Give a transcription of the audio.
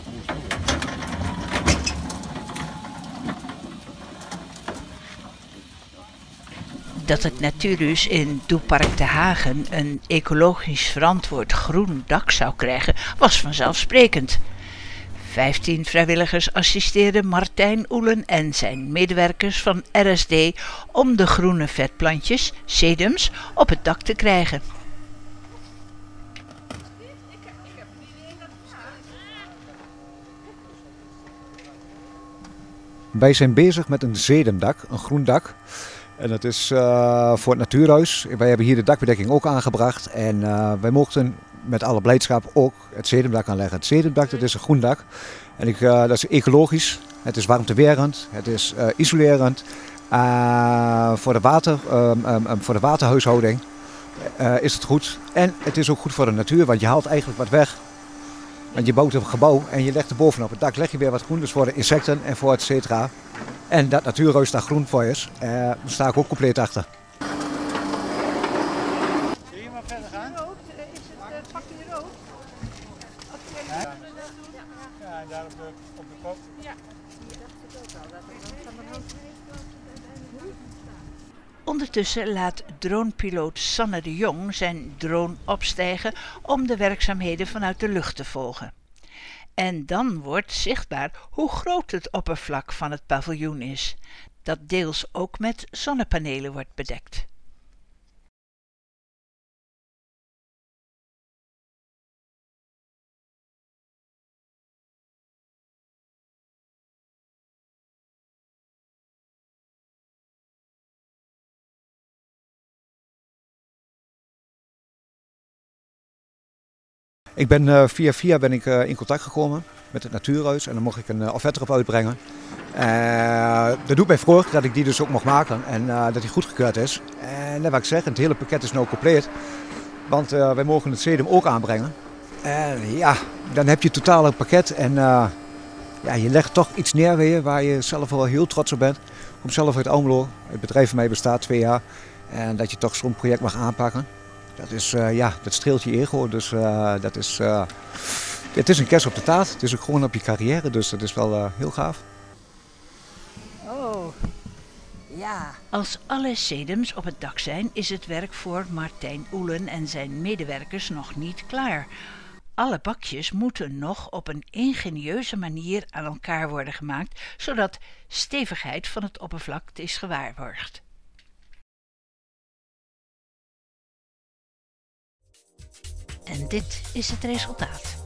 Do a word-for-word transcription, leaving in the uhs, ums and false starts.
Dat het Natuurhuis in Doepark De Hagen een ecologisch verantwoord groen dak zou krijgen, was vanzelfsprekend. Vijftien vrijwilligers assisteerden Martijn Oelen en zijn medewerkers van R S D om de groene vetplantjes, sedums, op het dak te krijgen. Wij zijn bezig met een sedumdak, een groen dak. En dat is uh, voor het Natuurhuis. Wij hebben hier de dakbedekking ook aangebracht. En uh, wij mochten met alle blijdschap ook het sedumdak aanleggen. Het sedumdak, dat is een groen dak. En ik, uh, dat is ecologisch. Het is warmtewerend. Het is uh, isolerend. Uh, voor, de water, um, um, um, voor de waterhuishouding uh, is het goed. En het is ook goed voor de natuur, want je haalt eigenlijk wat weg. Want je bouwt een gebouw en je legt er bovenop het dak leg je weer wat groen. Dus voor de insecten en voor et cetera. En dat Natuurhuis daar groen voor is, uh, daar sta ik ook compleet achter. Kun je maar verder gaan? Is het, pakt u rood? Ja, ja, en daar op de, op de kop. Ja, hier dacht ik ook al. Dat Ondertussen laat dronepiloot Sanne de Jong zijn drone opstijgen om de werkzaamheden vanuit de lucht te volgen. En dan wordt zichtbaar hoe groot het oppervlak van het paviljoen is, dat deels ook met zonnepanelen wordt bedekt. Ik ben uh, via via ben ik uh, in contact gekomen met het Natuurhuis en dan mocht ik een uh, offerte erop uitbrengen. Uh, dat doet mij vreugd dat ik die dus ook mocht maken en uh, dat die goedgekeurd is. En net wat ik zeg, het hele pakket is nu compleet, want uh, wij mogen het sedum ook aanbrengen. En ja, dan heb je het totale pakket en uh, ja, je legt toch iets neer weer waar je zelf wel heel trots op bent. Ik kom zelf uit Almelo, het bedrijf van mij bestaat twee jaar en dat je toch zo'n project mag aanpakken. Dat, is, uh, ja, dat streelt je ego, dus uh, dat is, uh, het is een kerst op de taart. Het is ook gewoon op je carrière, dus dat is wel uh, heel gaaf. Oh, ja. Als alle sedums op het dak zijn, is het werk voor Martijn Oelen en zijn medewerkers nog niet klaar. Alle bakjes moeten nog op een ingenieuze manier aan elkaar worden gemaakt, zodat stevigheid van het oppervlak is gewaarborgd. En dit is het resultaat.